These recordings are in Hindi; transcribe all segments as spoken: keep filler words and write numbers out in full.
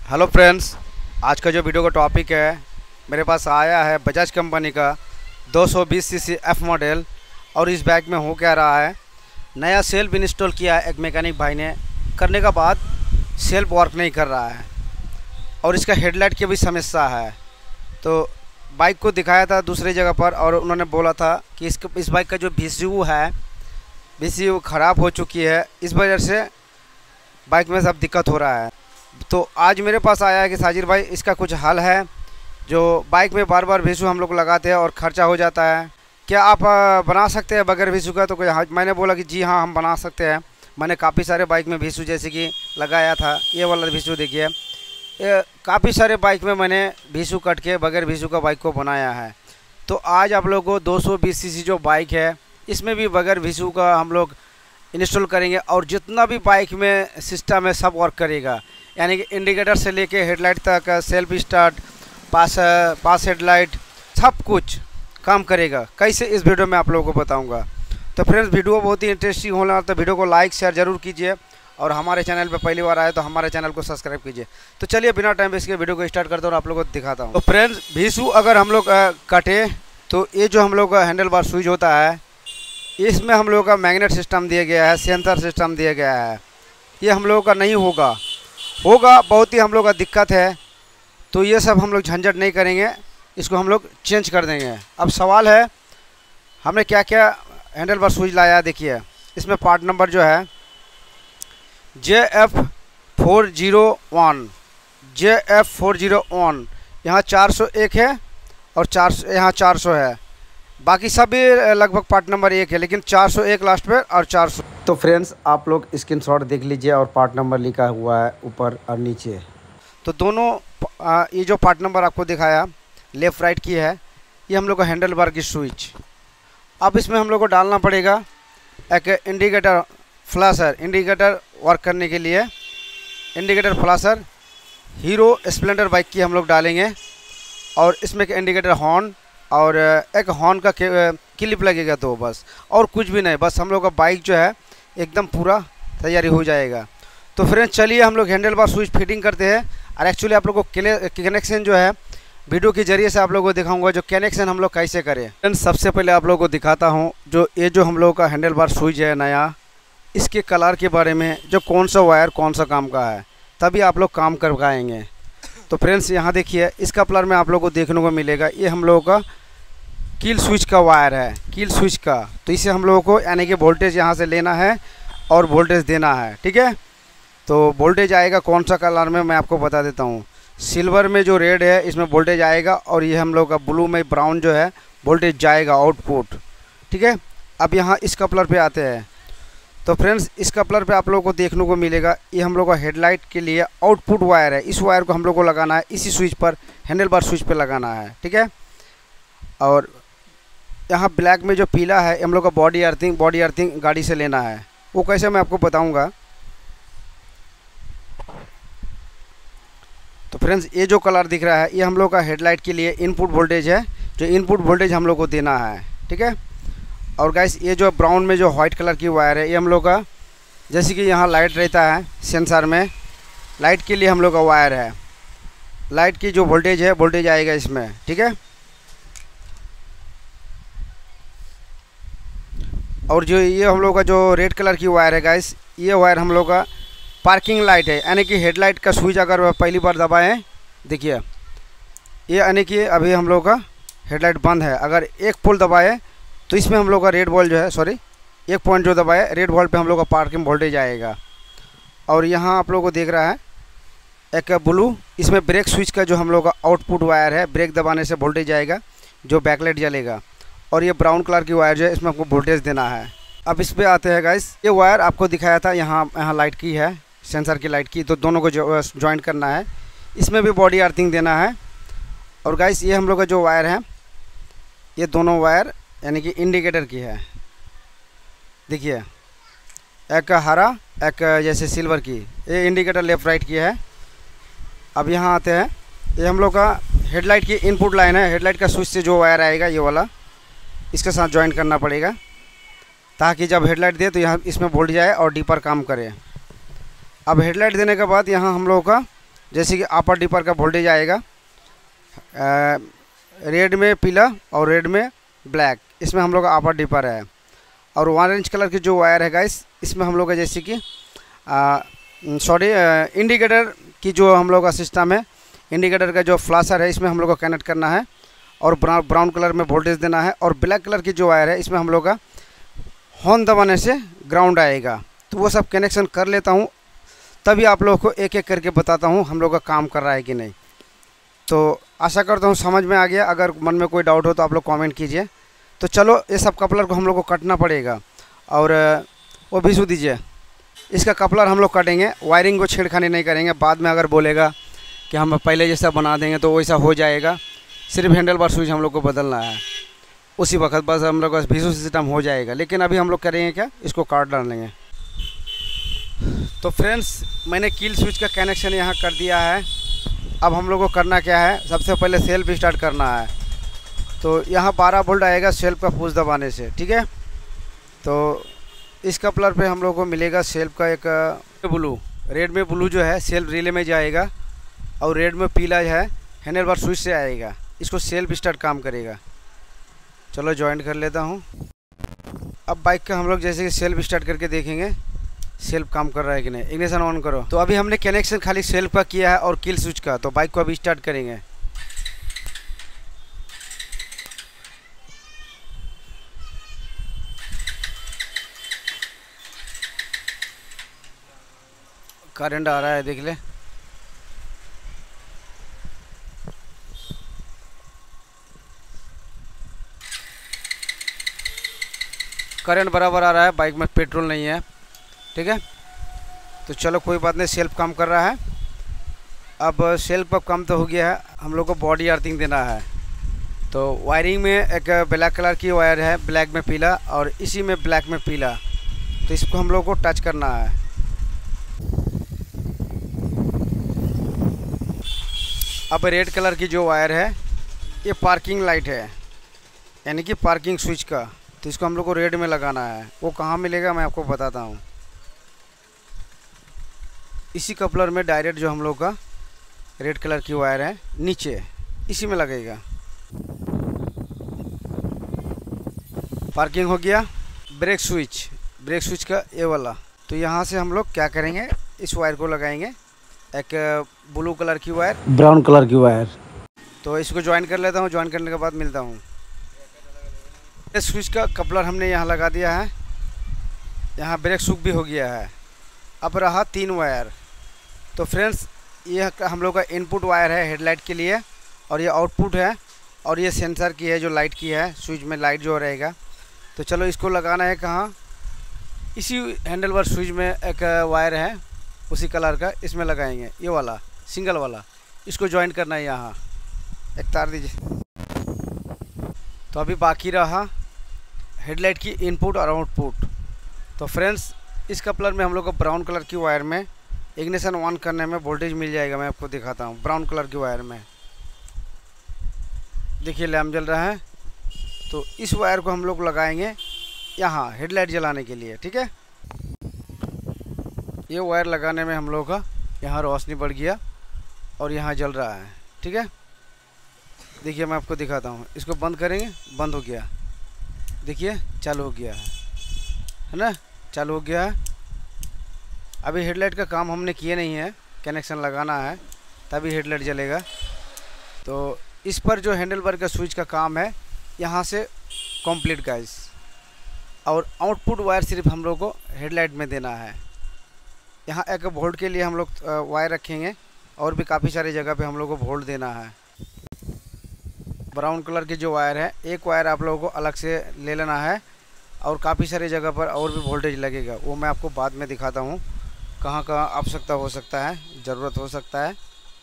हेलो फ्रेंड्स, आज का जो वीडियो का टॉपिक है, मेरे पास आया है बजाज कंपनी का दो सौ बीस सीसी एफ मॉडल। और इस बाइक में हो क्या रहा है, नया सेल्फ इंस्टॉल किया है एक मैकेनिक भाई ने, करने के बाद सेल्फ वर्क नहीं कर रहा है और इसका हेडलाइट की भी समस्या है। तो बाइक को दिखाया था दूसरी जगह पर और उन्होंने बोला था कि इस इस बाइक का जो वी सी यू है, वी सी यू ख़राब हो चुकी है, इस वजह से बाइक में सब दिक्कत हो रहा है। तो आज मेरे पास आया है कि साजिर भाई इसका कुछ हल है। जो बाइक में बार बार वीसू हम लोग लगाते हैं और ख़र्चा हो जाता है, क्या आप बना सकते हैं बगैर वीसू का? तो कोई हाँ, मैंने बोला कि जी हाँ हम बना सकते हैं। मैंने काफ़ी सारे बाइक में वीसू जैसे कि लगाया था, ये वाला वीसू देखिए, ये काफ़ी सारे बाइक में मैंने वीसू कट के बगैर वीसू का बाइक को बनाया है। तो आज आप लोगों को दो सौ बीस सीसी जो बाइक है, इसमें भी बगैर वीसू का हम लोग इंस्टॉल करेंगे और जितना भी बाइक में सिस्टम है सब वर्क करेगा। यानी कि इंडिकेटर से लेके हेडलाइट तक, self start, pass pass headlight, सब कुछ काम करेगा। कैसे, इस वीडियो में आप लोगों को बताऊंगा। तो फ्रेंड्स, वीडियो बहुत ही इंटरेस्टिंग होने वाला, तो वीडियो को लाइक शेयर ज़रूर कीजिए और हमारे चैनल पे पहली बार आए तो हमारे चैनल को सब्सक्राइब कीजिए। तो चलिए बिना टाइम वेस्ट के वीडियो को स्टार्ट करता हूँ और आप लोगों को दिखाता हूँ। तो फ्रेंड्स, वीसू अगर हम लोग कटे तो ये जो हम लोग का हैंडल बार स्विच होता है, इसमें हम लोगों का मैग्नेट सिस्टम दिया गया है, सेंसर सिस्टम दिया गया है। ये हम लोगों का नहीं होगा होगा बहुत ही हम लोग का दिक्कत है। तो ये सब हम लोग झंझट नहीं करेंगे, इसको हम लोग चेंज कर देंगे। अब सवाल है हमने क्या क्या हैंडल बार स्विच लाया है। देखिए इसमें पार्ट नंबर जो है J F four zero one, J F four zero one, यहाँ चार सौ एक है और चार यहाँ चार सौ है। बाकी सभी लगभग पार्ट नंबर एक है, लेकिन चार सौ एक लास्ट पे और चार सौ। तो फ्रेंड्स, आप लोग स्क्रीनशॉट देख लीजिए और पार्ट नंबर लिखा हुआ है ऊपर और नीचे। तो दोनों आ, ये जो पार्ट नंबर आपको दिखाया लेफ़्ट राइट की है, ये हम लोग का हैंडल बार की स्विच। अब इसमें हम लोग को डालना पड़ेगा एक इंडिकेटर फ्लैशर, इंडिकेटर वर्क करने के लिए indicator flasher Hero Splendor bike की हम लोग डालेंगे। और इसमें एक इंडिकेटर हॉर्न और एक हॉर्न का क्लिप लगेगा, तो बस और कुछ भी नहीं, बस हम लोग का बाइक जो है एकदम पूरा तैयारी हो जाएगा। तो फ्रेंड्स, चलिए हम लोग हैंडल बार स्विच फिटिंग करते हैं। और एक्चुअली आप लोगों को कनेक्शन जो है वीडियो के जरिए से आप लोगों को दिखाऊंगा जो कनेक्शन हम लोग कैसे करें। फ्रेंड्स, सबसे पहले आप लोगों को दिखाता हूँ जो ये जो हम लोग का हैंडल बार स्विच है नया, इसके कलर के बारे में, जो कौन सा वायर कौन सा काम का है, तभी आप लोग काम कर पाएंगे। तो फ्रेंड्स, यहाँ देखिए इस कपलर में आप लोगों को देखने को मिलेगा, ये हम लोगों का कील स्विच का वायर है, कील स्विच का। तो इसे हम लोगों को यानी कि वोल्टेज यहाँ से लेना है और वोल्टेज देना है, ठीक है। तो वोल्टेज आएगा कौन सा कलर में मैं आपको बता देता हूँ। सिल्वर में जो रेड है इसमें वोल्टेज आएगा और ये हम लोग का ब्लू में ब्राउन जो है वोल्टेज जाएगा आउटपुट, ठीक है। अब यहाँ इस कपलर पे आते हैं। तो फ्रेंड्स, इस कपलर पे आप लोगों को देखने को मिलेगा, ये हम लोग का हेडलाइट के लिए आउटपुट वायर है। इस वायर को हम लोग को लगाना है इसी स्विच पर, हैंडल बार स्विच पर लगाना है, ठीक है। और यहाँ ब्लैक में जो पीला है हम लोग का बॉडी अर्थिंग, बॉडी अर्थिंग गाड़ी से लेना है। वो कैसे मैं आपको बताऊंगा। तो फ्रेंड्स, ये जो कलर दिख रहा है ये हम लोग का हेडलाइट के लिए इनपुट वोल्टेज है, जो इनपुट वोल्टेज हम लोग को देना है, ठीक है। और गाइस, ये जो ब्राउन में जो वाइट कलर की वायर है, ये हम लोग का, जैसे कि यहाँ लाइट रहता है सेंसर में, लाइट के लिए हम लोग का वायर है। लाइट की जो वोल्टेज है वोल्टेज आएगा इसमें, ठीक है। और जो ये हम लोग का जो रेड कलर की वायर है गाइस, ये वायर हम लोग का पार्किंग लाइट है, यानी कि हेडलाइट का स्विच अगर पहली बार दबाएं, देखिए ये यानी कि अभी हम लोग का हेडलाइट बंद है। अगर एक पोल दबाए तो इसमें हम लोग का रेड बॉल जो है, सॉरी एक पॉइंट जो दबाए रेड बॉल पे हम लोग का पार्किंग वोल्टेज आएगा। और यहाँ आप लोगों को देख रहा है एक ब्लू, इसमें ब्रेक स्विच का जो हम लोग का आउटपुट वायर है, ब्रेक दबाने से वोल्टेज आएगा, जो बैकलाइट जलेगा। और ये ब्राउन कलर की वायर जो है इसमें आपको वोल्टेज देना है। अब इस पर आते हैं गाइस, ये वायर आपको दिखाया था यहाँ यहाँ लाइट की है, सेंसर की लाइट की, तो दोनों को जो ज्वाइंट करना है, इसमें भी बॉडी अर्थिंग देना है। और गाइस, ये हम लोग का जो वायर है, ये दोनों वायर यानी कि इंडिकेटर की है। देखिए एक हरा एक जैसे सिल्वर की, ये इंडिकेटर लेफ़्ट राइट की है। अब यहाँ आते हैं, ये हम लोग का हेडलाइट की इनपुट लाइन है, हेडलाइट का स्विच से जो वायर आएगा ये वाला, इसके साथ ज्वाइन करना पड़ेगा ताकि जब हेडलाइट दे तो यहाँ इसमें वोल्टेज जाए और डीपर काम करे। अब हेडलाइट देने के बाद यहाँ हम लोगों का जैसे कि अपर डिपर का वोल्टेज आएगा रेड में पीला और रेड में ब्लैक, इसमें हम लोग का अपर डिपर है। और ऑरेंज कलर की जो वायर है गाइस, इसमें हम लोग का जैसे कि सॉरी इंडिकेटर की जो हम लोग का सिस्टम है, इंडिकेटर का जो फ्लैशर है इसमें हम लोग को कनेक्ट करना है और ब्राउन ब्राउन कलर में वोल्टेज देना है। और ब्लैक कलर की जो वायर है इसमें हम लोग का हॉर्न दबाने से ग्राउंड आएगा। तो वो सब कनेक्शन कर लेता हूँ, तभी आप लोगों को एक एक करके बताता हूँ हम लोग का काम कर रहा है कि नहीं। तो आशा करता हूँ समझ में आ गया। अगर मन में कोई डाउट हो तो आप लोग कमेंट कीजिए। तो चलो ये सब कपलर को हम लोग को कटना पड़ेगा और वो भी सु दीजिए। इसका कपलर हम लोग काटेंगे, वायरिंग को छेड़खानी नहीं करेंगे। बाद में अगर बोलेगा कि हम पहले जैसा बना देंगे तो वैसा हो जाएगा। सिर्फ हैंडल बार स्विच हम लोग को बदलना है, उसी वक्त बस हम लोग का भीसू सिस्टम हो जाएगा। लेकिन अभी हम लोग करेंगे क्या, इसको काट डालेंगे। तो फ्रेंड्स, मैंने कील स्विच का कनेक्शन यहाँ कर दिया है। अब हम लोग को करना क्या है, सबसे पहले सेल्फ स्टार्ट करना है। तो यहाँ बारह वोल्ट आएगा सेल्फ का पुश दबाने से, ठीक है। तो इस कपलर पे हम लोग को मिलेगा सेल्फ का एक ब्लू, रेड में ब्लू जो है सेल्फ रिले में जाएगा और रेड में पीला है हैंडल बार स्विच से आएगा। इसको सेल्फ स्टार्ट काम करेगा। चलो ज्वाइन कर लेता हूँ। अब बाइक का हम लोग जैसे कि सेल्फ स्टार्ट करके देखेंगे सेल्फ काम कर रहा है कि नहीं। इग्निशन ऑन करो। तो अभी हमने कनेक्शन खाली सेल्फ का किया है और किल स्विच का। तो बाइक को अभी स्टार्ट करेंगे। करंट आ रहा है, देख ले। करंट बराबर आ रहा है, बाइक में पेट्रोल नहीं है, ठीक है। तो चलो कोई बात नहीं, सेल्फ काम कर रहा है। अब सेल्फ अब काम तो हो गया है, हम लोग को बॉडी अर्थिंग देना है। तो वायरिंग में एक ब्लैक कलर की वायर है, ब्लैक में पीला और इसी में ब्लैक में पीला। तो इसको हम लोग को टच करना है। अब रेड कलर की जो वायर है ये पार्किंग लाइट है, यानी कि पार्किंग स्विच का। तो इसको हम लोग को रेड में लगाना है। वो कहाँ मिलेगा मैं आपको बताता हूँ। इसी कपलर में डायरेक्ट जो हम लोग का रेड कलर की वायर है नीचे, इसी में लगेगा। पार्किंग हो गया। ब्रेक स्विच, ब्रेक स्विच का ये वाला। तो यहाँ से हम लोग क्या करेंगे, इस वायर को लगाएंगे, एक ब्लू कलर की वायर, ब्राउन कलर की वायर। तो इसको ज्वाइन कर लेता हूँ। ज्वाइन करने के बाद मिलता हूँ। स्विच का कपलर हमने यहाँ लगा दिया है। यहाँ ब्रेक शूक भी हो गया है। अब रहा तीन वायर। तो फ्रेंड्स, ये हम लोग का इनपुट वायर है हेडलाइट के लिए और ये आउटपुट है और ये सेंसर की है जो लाइट की है, स्विच में लाइट जो रहेगा। तो चलो इसको लगाना है कहाँ, इसी हैंडल बार स्विच में एक वायर है उसी कलर का, इसमें लगाएंगे, ये वाला सिंगल वाला। इसको ज्वाइन करना है यहाँ। एक तार दीजिए। तो अभी बाकी रहा हेडलाइट की इनपुट और आउटपुट। तो फ्रेंड्स, इस कपलर में हम लोग को ब्राउन कलर की वायर में इग्निशन ऑन करने में वोल्टेज मिल जाएगा। मैं आपको दिखाता हूँ। ब्राउन कलर की वायर में देखिए लैम्प जल रहा है। तो इस वायर को हम लोग लगाएंगे यहाँ हेडलाइट जलाने के लिए, ठीक है। ये वायर लगाने में हम लोग का यहाँ रोशनी बढ़ गया और यहाँ जल रहा है, ठीक है। देखिए मैं आपको दिखाता हूँ। इसको बंद करेंगे, बंद हो गया। देखिए चालू हो गया है, है ना, चालू हो गया है। अभी हेडलाइट का काम हमने किए नहीं है, कनेक्शन लगाना है तभी हेडलाइट जलेगा। तो इस पर जो हैंडल बार का स्विच का काम है यहाँ से कंप्लीट गाइस। और आउटपुट वायर सिर्फ हम लोग को हेडलाइट में देना है। यहाँ एक वोल्ट के लिए हम लोग वायर रखेंगे और भी काफ़ी सारी जगह पे हम लोग को वोल्ट देना है। ब्राउन कलर की जो वायर है, एक वायर आप लोगों को अलग से ले लेना है और काफ़ी सारी जगह पर और भी वोल्टेज लगेगा। वो मैं आपको बाद में दिखाता हूँ कहाँ कहाँ आवश्यकता हो सकता है, ज़रूरत हो सकता है।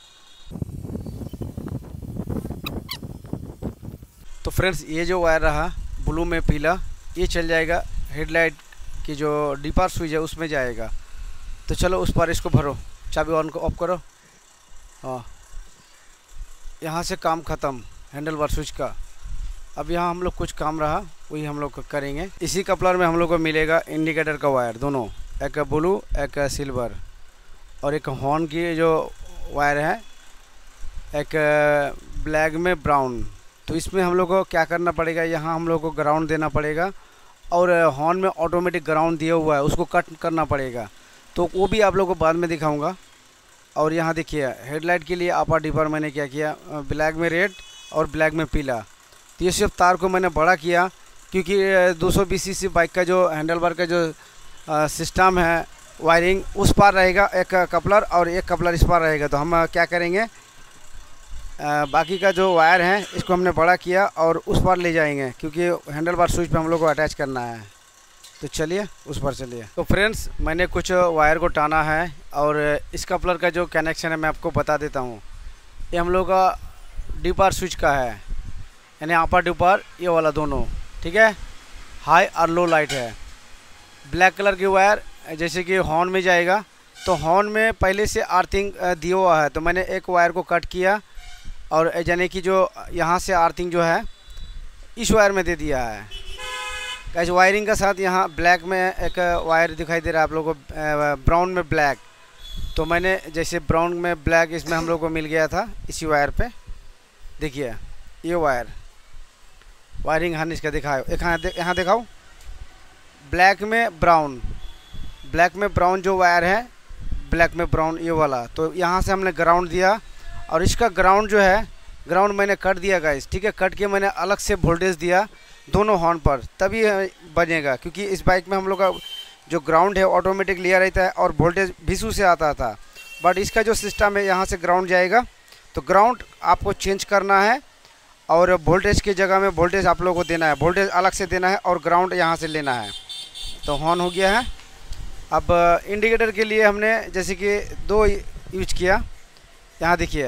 तो फ्रेंड्स, ये जो वायर रहा ब्लू में पीला, ये चल जाएगा हेडलाइट की जो डीपर स्विच है उसमें जाएगा। तो चलो उस पर इसको भरो, चाबी ऑन को ऑफ करो। हाँ, यहाँ से काम ख़त्म हैंडल बार स्विच का। अब यहाँ हम लोग कुछ काम रहा वही हम लोग करेंगे। इसी कपलर में हम लोग को मिलेगा इंडिकेटर का वायर दोनों, एक ब्लू एक सिल्वर, और एक हॉर्न की जो वायर है, एक ब्लैक में ब्राउन। तो इसमें हम लोग को क्या करना पड़ेगा, यहाँ हम लोग को ग्राउंड देना पड़ेगा और हॉर्न में ऑटोमेटिक ग्राउंड दिया हुआ है, उसको कट करना पड़ेगा। तो वो भी आप लोग को बाद में दिखाऊंगा। और यहाँ देखिए हेडलाइट के लिए अपर डिपर मैंने क्या किया, ब्लैक में रेड और ब्लैक में पीला। तो ये सब तार को मैंने बड़ा किया क्योंकि दो सौ बीस सी सी बाइक का जो हैंडल बार का जो सिस्टम है वायरिंग, उस पार रहेगा एक कपलर और एक कपलर इस पार रहेगा। तो हम क्या करेंगे, आ, बाकी का जो वायर है इसको हमने बड़ा किया और उस पार ले जाएंगे क्योंकि हैंडल बार स्विच पे हम लोग को अटैच करना है। तो चलिए उस पर चलिए। तो फ्रेंड्स मैंने कुछ वायर को टाना है और इस कपलर का जो कनेक्शन है मैं आपको बता देता हूँ। ये हम लोग का डीपार स्विच का है, यानी अपर डीपार ये वाला दोनों, ठीक है। हाई और लो लाइट है। ब्लैक कलर की वायर जैसे कि हॉर्न में जाएगा, तो हॉर्न में पहले से अर्थिंग दिया हुआ है, तो मैंने एक वायर को कट किया और यानी कि जो यहाँ से अर्थिंग जो है इस वायर में दे दिया है। कैसे वायरिंग का साथ यहाँ ब्लैक में एक वायर दिखाई दे रहा है आप लोगों को, ब्राउन में ब्लैक। तो मैंने जैसे ब्राउन में ब्लैक इसमें हम लोग को मिल गया था इसी वायर पे। देखिए ये वायर वायरिंग हन इसका दिखाओ, एक यहाँ दे, यहाँ दिखाओ, ब्लैक में ब्राउन, ब्लैक में ब्राउन जो वायर है, ब्लैक में ब्राउन ये वाला। तो यहाँ से हमने ग्राउंड दिया और इसका ग्राउंड जो है, ग्राउंड मैंने कट दिया गाइस, ठीक है। कट के मैंने अलग से वोल्टेज दिया दोनों हॉर्न पर, तभी बनेगा। क्योंकि इस बाइक में हम लोग का जो ग्राउंड है ऑटोमेटिक लिया रहता है और वोल्टेज भीसू से आता था। बट इसका जो सिस्टम है यहाँ से ग्राउंड जाएगा, तो ग्राउंड आपको चेंज करना है और वोल्टेज की जगह में वोल्टेज आप लोगों को देना है, वोल्टेज अलग से देना है और ग्राउंड यहाँ से लेना है। तो हॉर्न हो गया है। अब इंडिकेटर के लिए हमने जैसे कि दो यूज किया। यहाँ देखिए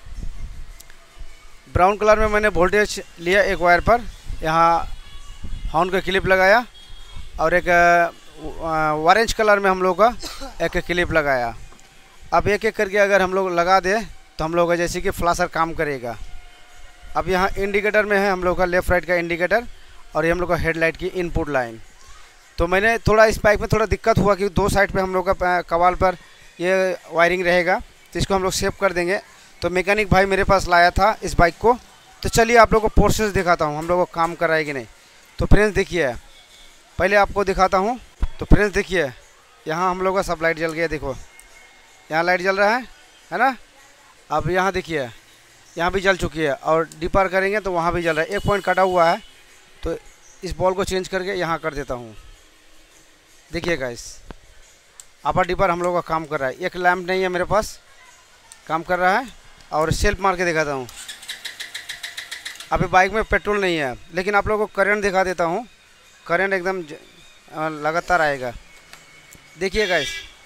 ब्राउन कलर में मैंने वोल्टेज लिया एक वायर पर, यहाँ हॉर्न का क्लिप लगाया और एक ऑरेंज कलर में हम लोग का एक क्लिप लगाया। अब एक एक करके अगर हम लोग लगा दें तो हम लोग का जैसे कि फ्लैशर काम करेगा। अब यहाँ इंडिकेटर में है हम लोग का लेफ़्ट राइट का इंडिकेटर और ये हम लोग का हेडलाइट की इनपुट लाइन। तो मैंने थोड़ा इस बाइक में थोड़ा दिक्कत हुआ कि दो साइड पे हम लोग का कवाल पर ये वायरिंग रहेगा, तो इसको हम लोग सेव कर देंगे। तो मैकेनिक भाई मेरे पास लाया था इस बाइक को। तो चलिए आप लोगों को प्रोसेस दिखाता हूँ हम लोग को काम कर रहा है कि नहीं। तो फ्रेंड्स देखिए, पहले आपको दिखाता हूँ। तो फ्रेंड्स देखिए यहाँ हम लोग का सब लाइट जल गया, देखो यहाँ लाइट जल रहा है है ना। अब यहाँ देखिए यहाँ भी जल चुकी है और डिपार करेंगे तो वहाँ भी जल रहा है। एक पॉइंट कटा हुआ है, तो इस बॉल को चेंज करके यहाँ कर देता हूँ। देखिए गाइस अपर डिपर हम लोग का काम कर रहा है। एक लैंप नहीं है मेरे पास, काम कर रहा है। और सेल्फ मार के दिखाता हूँ। अभी बाइक में पेट्रोल नहीं है, लेकिन आप लोगों को करंट दिखा देता हूँ। करंट एकदम लगातार आएगा। देखिए गाइस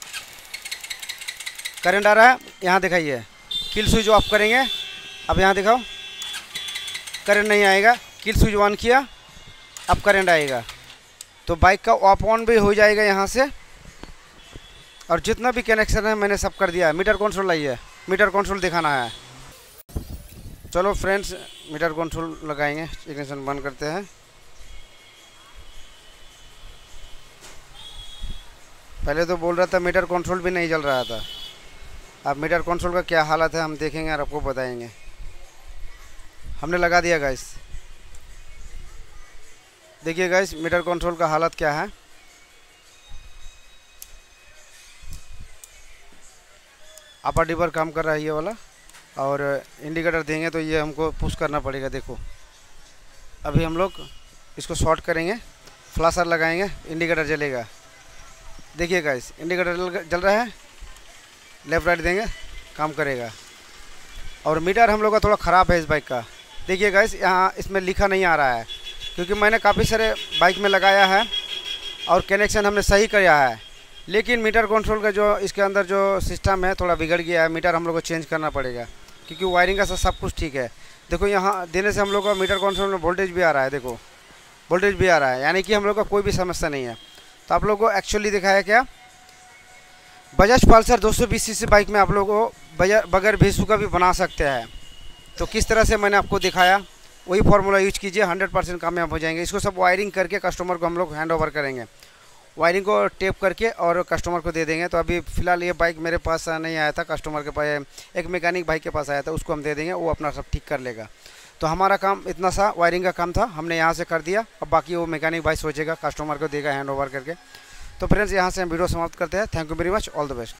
करंट आ रहा है, यहाँ दिखाइए। किल स्विच ऑफ करेंगे, अब यहाँ दिखाओ, करंट नहीं आएगा। किल स्विच ऑन किया, अब करंट आएगा। तो बाइक का ऑफ ऑन भी हो जाएगा यहाँ से। और जितना भी कनेक्शन है मैंने सब कर दिया है। मीटर कंट्रोल लाइए, मीटर कंट्रोल दिखाना है। चलो फ्रेंड्स मीटर कंट्रोल लगाएंगे, इग्निशन बंद करते हैं। पहले तो बोल रहा था मीटर कंट्रोल भी नहीं जल रहा था। अब मीटर कंट्रोल का क्या हालत है हम देखेंगे और आपको बताएंगे। हमने लगा दिया गाइस। देखिए गाइस मीटर कंट्रोल का हालत क्या है। अपर डिपर काम कर रहा है ये वाला, और इंडिकेटर देंगे तो ये हमको पुश करना पड़ेगा। देखो अभी हम लोग इसको शॉर्ट करेंगे, फ्लैशर लगाएंगे, इंडिकेटर जलेगा। देखिए गाइस इंडिकेटर जल रहा है, लेफ़्ट राइट देंगे काम करेगा। और मीटर हम लोग का थोड़ा ख़राब है इस बाइक का। देखिए गाइस यहाँ इसमें लिखा नहीं आ रहा है, क्योंकि मैंने काफ़ी सारे बाइक में लगाया है और कनेक्शन हमने सही किया है, लेकिन मीटर कंट्रोल का जो इसके अंदर जो सिस्टम है थोड़ा बिगड़ गया है। मीटर हम लोग को चेंज करना पड़ेगा, क्योंकि वायरिंग का सब कुछ ठीक है। देखो यहाँ देने से हम लोग का मीटर कंट्रोल में वोल्टेज भी आ रहा है। देखो वोल्टेज भी आ रहा है, यानी कि हम लोग का कोई भी समस्या नहीं है। तो आप लोग को एक्चुअली दिखाया क्या, बजाज पल्सर दो सौ बीस सीसी बाइक में आप लोग को बगैर भीसू का भी बना सकते हैं। तो किस तरह से मैंने आपको दिखाया वही फार्मूला यूज कीजिए, हंड्रेड परसेंट कामयाब हो जाएंगे। इसको सब वायरिंग करके कस्टमर को हम लोग हैंड ओवर करेंगे। वायरिंग को टेप करके और कस्टमर को दे देंगे। तो अभी फ़िलहाल ये बाइक मेरे पास नहीं आया था, कस्टमर के पास एक मैकेनिक भाई के पास आया था, उसको हम दे देंगे, वो अपना सब ठीक कर लेगा। तो हमारा काम इतना सा वायरिंग का काम था, हमने यहाँ से कर दिया। अब बाकी वो मैकेनिक भाई सोचेगा, कस्टमर को देगा हैंड ओवर करके। तो फ्रेंड्स यहाँ से हम वीडियो समाप्त करते हैं। Thank you very much, all the best.